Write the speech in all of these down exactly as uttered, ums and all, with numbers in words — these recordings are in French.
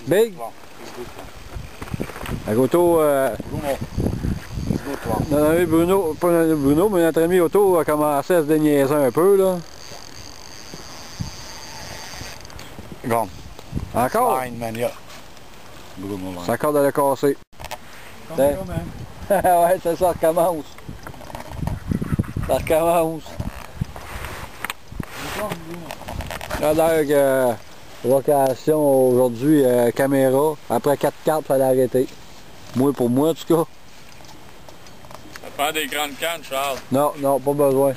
Big? Avec Otto... Euh... Bruno. Notre ami Bruno, pas Bruno, mais notre ami Otto a commencé à se déniaiser un peu, là. Gone. Encore? Fine, man, yeah. Bruno, C'est encore de le casser. Ouais, c'est ça, ça recommence. Ça recommence. Là, donc, euh, location aujourd'hui, euh, caméra. Après quatre cartes, il fallait arrêter. Moi, pour moi, en tout cas. Ça prend des grandes cannes, Charles. Non, non, pas besoin.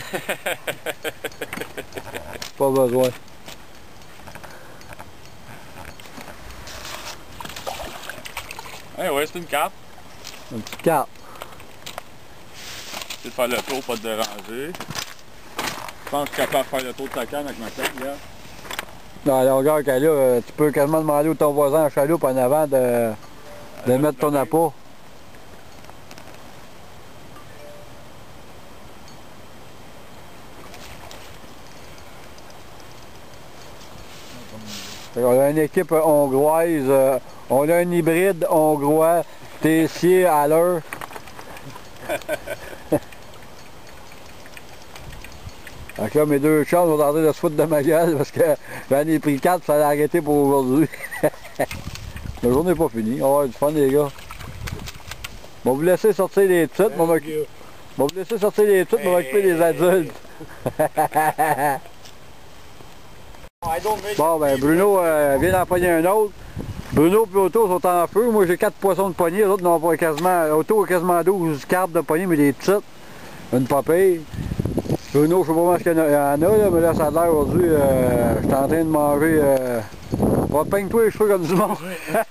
Pas besoin. Eh ouais, c'est une carte. Une petite carte. Tu sais faire le tour, pas te déranger. Je pense que je suis capable de faire le tour de ta canne avec ma canne, là. Dans la longueur qu'elle a, euh, tu peux quasiment demander à ton voisin en chaloupe en avant de, de mettre ton appât. On a une équipe hongroise, euh, on a un hybride hongrois, Tessier à l'heure. Donc là, mes deux chums vont tenter de se foutre de ma gueule parce que j'en ai pris quatre, ça allait arrêter pour aujourd'hui. La journée n'est pas finie, on va avoir du fun les gars. On va vous laisser sortir les petites, on va vous laisser sortir les petites, on va occuper les adultes. Bon ben Bruno euh, vient d'en pogner un autre. Bruno et Otto sont en feu. Moi j'ai quatre poissons de poignée, les autres n'ont pas quasiment. Otto a quasiment douze cartes de poignée, mais des petites. Une papille. Bruno, je sais pas comment il y en a, là, mais là ça a l'air aujourd'hui. Euh, je suis en train de manger. Euh... On va peindre-toi les cheveux comme du monde.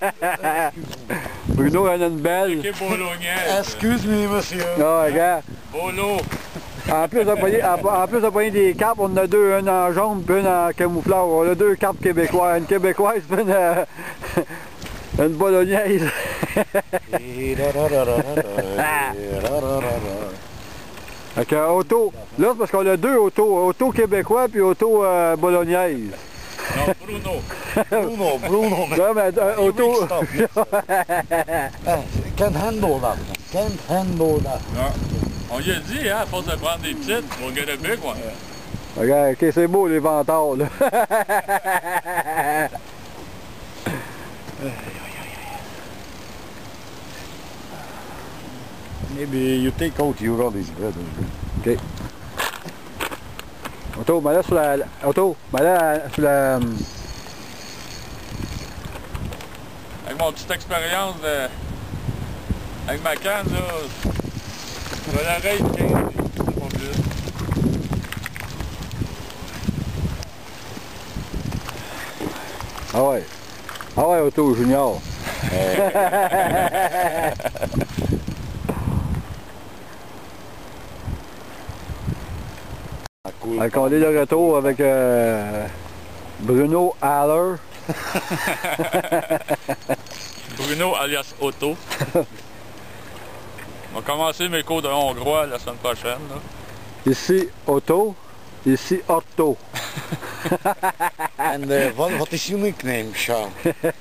Bruno en a une belle. Ok, bolognaise. Excuse-moi, monsieur. Ah, regarde. Bolo. En plus de pogner, en, en plus de pogner des cartes, on en a deux, une en jaune et une en camouflage. On a deux cartes québécoises, une québécoise et une, euh, une bolognaise. Ok, auto. Là, c'est parce qu'on a deux autos, auto québécois puis auto euh, bolognaise. Non, Bruno. Bruno, Bruno. Non, mais euh, auto. Can't handle that. Can't handle that. Non. On lui a dit, hein, à force de prendre des petites, we'll get a big one. Regarde, ok, c'est beau les vantards, là. Maybe you take out your all these bread. Ok. Auto, mais là sur la... Auto, mais là sur la... Avec mon petite expérience de... Avec ma canne, là... Je vais l'arrêter quinze, c'est pas plus. Ah ouais. Ah ouais, Auto Junior. Donc on est de retour avec euh, Bruno Haller. Bruno alias Otto. On va commencer mes cours de hongrois la semaine prochaine. Là. Ici Otto, ici Otto. And uh, what, what is your nickname, Sean?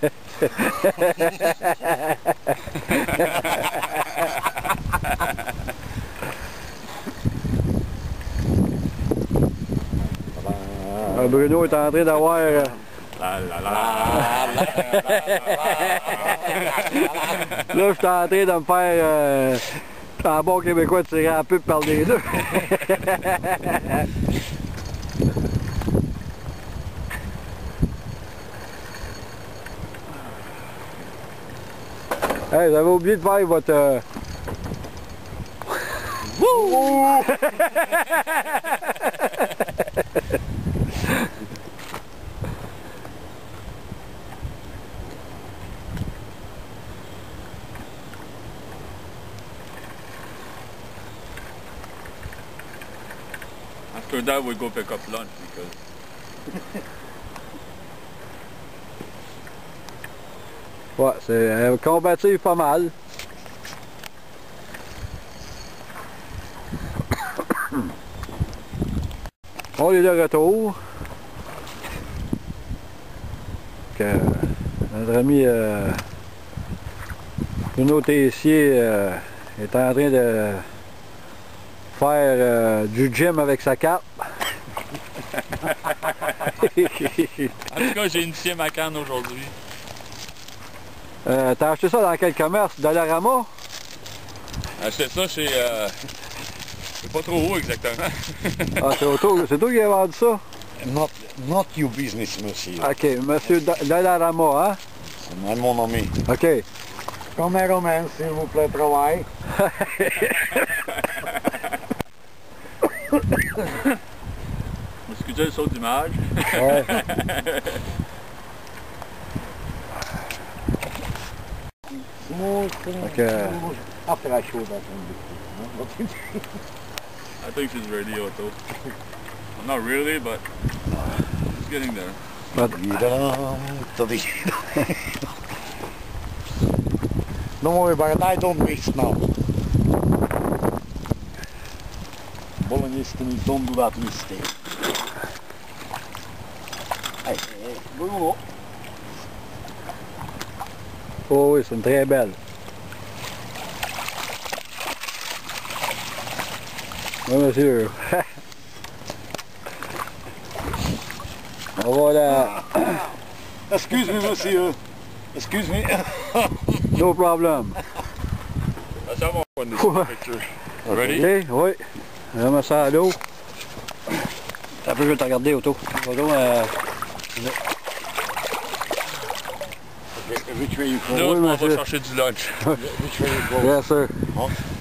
euh, Bruno est en train d'avoir... Euh... La, la, la, la. Là, je suis en train de me faire, euh, en bon québécois, tirer un peu par les deux. Hey, vous avez oublié de faire votre... Euh... Wouh! After that, we go pick up lunch because... Ouais, c'est euh, combatif pas mal. On est de retour. Que, Notre ami euh, Bruno Tessier euh, est en train de faire euh, du gym avec sa cape. En tout cas, j'ai initié ma canne aujourd'hui. Euh, T'as acheté ça dans quel commerce? Dollarama? J'ai acheté ça chez... Euh... Je sais pas trop où exactement. Ah, c'est auto, c'est toi qui as vendu ça? Not, not your business, monsieur. Ok, monsieur Do- Dollarama, hein? C'est mon ami. Ok. Caméraman, s'il vous plaît, travaille. Excusez le saut d'image. Ouais. Ok. After I show that one. I think she's ready, Otto. Well, not really, but it's getting there. But, Don't worry about it, I don't waste now. Bolognese don't do that mistake. Hey, hey, Bruno. oh oui, c'est une très belle. Oui, monsieur. On va là. Excuse me, monsieur. Excuse me. No problem. Let's have one this picture. Ready? Ok, oui. Remets ça à l'eau. Un peu, je vais te regarder, Otto. Otto, euh... Which way you go? Là, Oui, on va monsieur. chercher du lunch. Which way you go? Yes, sir. Huh?